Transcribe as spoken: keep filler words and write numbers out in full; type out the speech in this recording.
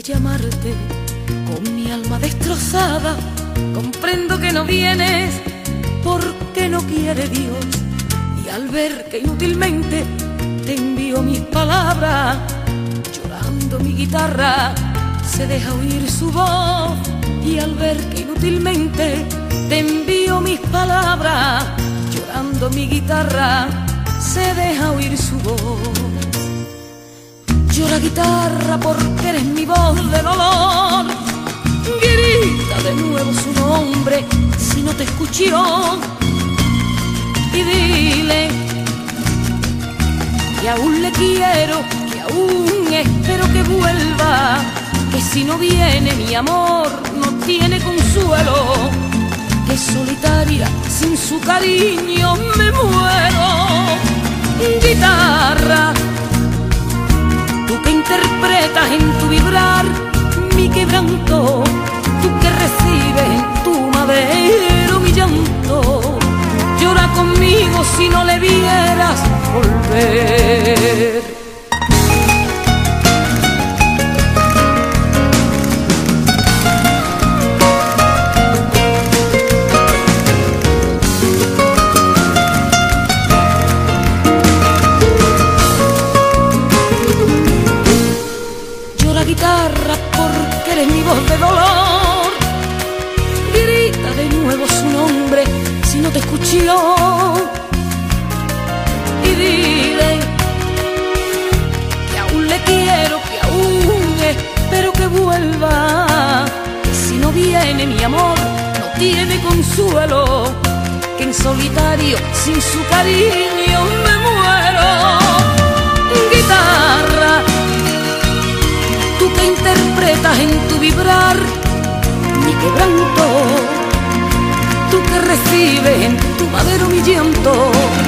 que llamarte con mi alma destrozada. Comprendo que no vienes porque no quiere Dios, y al ver que inútilmente te envío mis palabras, llorando mi guitarra se deja oír su voz. Y al ver que inútilmente te envío mis palabras, llorando mi guitarra se deja oír su voz. Llora guitarra porque eres mi voz de dolor, grita de nuevo su nombre si no te escuchó, y dile que aún le quiero, que aún espero que vuelva, que si no viene mi amor no tiene consuelo, que solitaria sin su cariño me muero. Guitarra, tú que interpretas en tu vibrar mi quebranto, tú que recibes en tu madero mi llanto, llora conmigo si no le vieras volver. Guitarra porque eres mi voz de dolor, grita de nuevo su nombre si no te escuchó, y dile que aún le quiero, que aún espero que vuelva, que si no viene mi amor no tiene consuelo, que en solitario sin su cariño me muero. Guitarra, tú que interpretas en tu vibrar mi quebranto, tú que recibes en tu madero mi llanto,